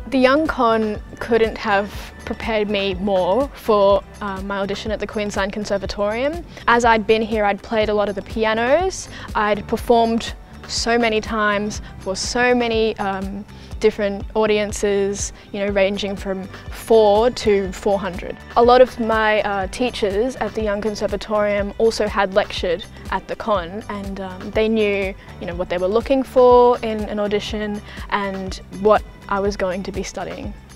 The Young Con couldn't have prepared me more for my audition at the Queensland Conservatorium. As I'd been here, I'd played a lot of the pianos, I'd performed so many times for so many different audiences, you know, ranging from 4 to 400. A lot of my teachers at the Young Conservatorium also had lectured at the con, and they knew, you know, what they were looking for in an audition and what I was going to be studying.